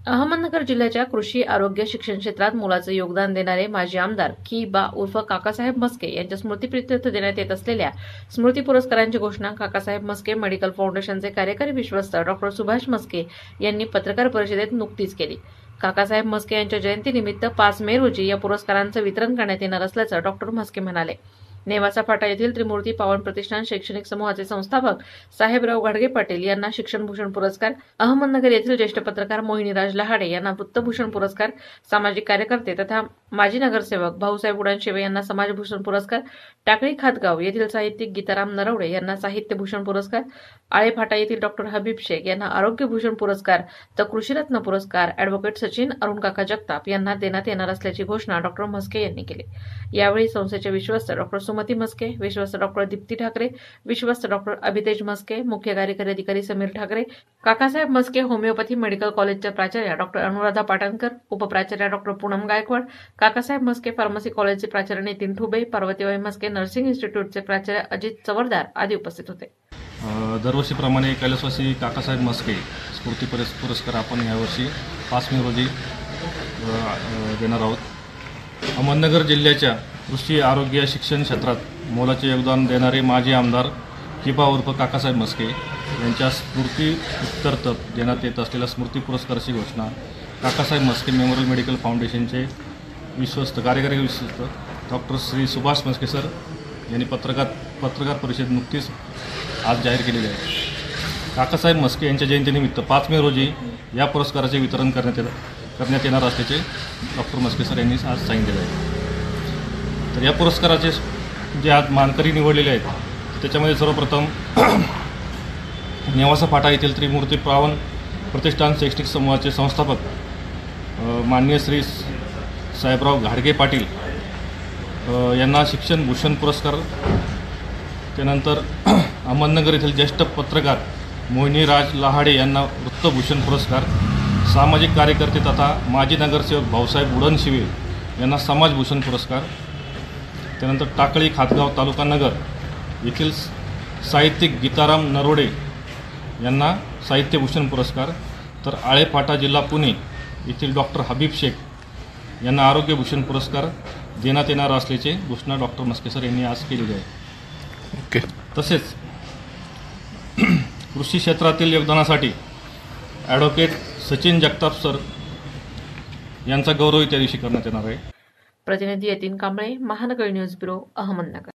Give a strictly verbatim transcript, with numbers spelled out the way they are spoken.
अहमदनगर जिल्ह्याच्या कृषी आरोग्य शिक्षण क्षेत्रात मोलाचं योगदान देणारे माजी आमदार की बा उर्फ काकासाहेब म्हस्के यांच्या स्मृतीप्रित्यर्थ देण्यात येत असलेल्या स्मृती पुरस्कारांची घोषणा काकासाहेब म्हस्के मेडिकल फाउंडेशनचे कार्यकारी विश्वस्त डॉक्टर सुभाष म्हस्के यांनी पत्रकार परिषदेत नुकतीच केली। काकासाहेब म्हस्के यांच्या जयंतीनिमित्त पाच मे रोजी या पुरस्कारांचं वितरण करण्यात येणार असल्याचं डॉक्टर म्हस्के म्हणाले। नेवासा फाटा येथील त्रिमूर्ती पावन प्रतिष्ठान शैक्षणिक समूहाचे संस्थापक साहेबराव घाडगे पाटील यांना शिक्षणभूषण पुरस्कार, अहमदनगर येथील ज्येष्ठ पत्रकार मोहिनीराज लहाडे यांना वृत्तभूषण पुरस्कार, सामाजिक कार्यकर्ते तथा माजी नगरसेवक भाऊसाहेब उडानशेवे यांना समाजभूषण पुरस्कार, टाकळी खातगाव येथील साहित्यिक गीताराम नरवडे यांना साहित्यभूषण पुरस्कार, आळेफाटा येथील डॉक्टर हबीब शेख यांना आरोग्यभूषण पुरस्कार तर कृषीरत्न पुरस्कार ॲडव्होकेट सचिन अरुणकाका जगताप यांना देण्यात येणार असल्याची घोषणा डॉक्टर म्हस्के यांनी केली। यावेळी संस्थेचे विश्वस्त डॉक्टर सुमती म्हस्के, विश्वस्त डॉक्टर दीप्ती ठाकरे, विश्वस्त डॉक्टर अभितेज म्हस्के, मुख्य कार्यकारी अधिकारी समीर ठाकरे, काकासाहेब म्हस्के होमिओपॅथी मेडिकल कॉलेजच्या प्राचार्या डॉक्टर अनुराधा पाटणकर, उपप्राचार्या डॉक्टर पूनम गायकवाड, काकासाहेब म्हस्के फार्मसी कॉलेजचे प्राचार्य नितीन ठुबे, पार्वतीबाई म्हस्के नर्सिंग इन्स्टिट्यूटचे प्राचार्य अजित चवरदार आदी उपस्थित होते। दरवर्षीप्रमाणे कैलासवासी काकासाहेब म्हस्के स्मृती पुरस्कार आपण यावर्षी पाच मे रोजी देणार आहोत। अहमदनगर जिल्ह्याच्या कृषी आरोग्य शिक्षण क्षेत्रात मोलाचे योगदान देणारे माजी आमदार किबा उर्फ काकासाहेब म्हस्के यांच्या स्मृतीप्रित्यर्थ देण्यात येत असलेल्या स्मृती पुरस्काराची घोषणा काकासाहेब म्हस्के मेमोरियल मेडिकल फाउंडेशनचे विश्वस्त कार्यकारी विश्वस्त डॉक्टर श्री सुभाष म्हस्के सर यांनी पत्रकार पत्रकार परिषद नुकतीच आज जाहीर केलेली आहे। काकासाहेब म्हस्के यांच्या जयंतीनिमित्त पाच मे रोजी या पुरस्काराचे वितरण करण्यात येत करण्यात येणार असल्याचे डॉक्टर म्हस्के सर यांनी आज सांगितलेले आहे। तर या पुरस्काराचे जे आज मानकरी निवडलेले आहेत त्याच्यामध्ये सर्वप्रथम नेवासा फाटा येथील त्रिमूर्ती पावन प्रतिष्ठान शैक्षणिक समूहाचे संस्थापक माननीय श्री साहेबराव घाडगे पाटील यांना शिक्षणभूषण पुरस्कार, त्यानंतर अहमदनगर येथील ज्येष्ठ पत्रकार मोहिनीराज लहाडे यांना वृत्तभूषण पुरस्कार, सामाजिक कार्यकर्ते तथा माजी नगरसेवक भाऊसाहेब उडानशेवे यांना समाजभूषण पुरस्कार, त्यानंतर टाकळी खातगाव तालुका नगर येथील साहित्यिक गीताराम नरवडे यांना साहित्यभूषण पुरस्कार, तर आळेफाटा जिल्हा पुणे येथील डॉक्टर हबीब शेख यांना आरोग्यभूषण पुरस्कार देण्यात येणार असल्याची घोषणा डॉक्टर म्हस्के सर यांनी आज केलेली आहे। ओके। तसेच कृषी क्षेत्रातील योगदानासाठी ॲडव्होकेट सचिन जगताप सर यांचा गौरव त्या दिवशी करण्यात येणार आहे। प्रतिनिधी यतीन कांबळे, महानगर न्यूज ब्युरो, अहमदनगर।